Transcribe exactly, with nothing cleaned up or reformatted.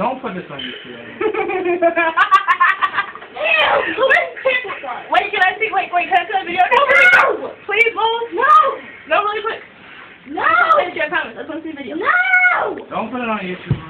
Don't put this on YouTube. Wait, can I see? Wait, wait, can I see the video? No! Please, move. No! No, really quick. No! Finish your comments. I just want to see the video. No! Don't put it on YouTube.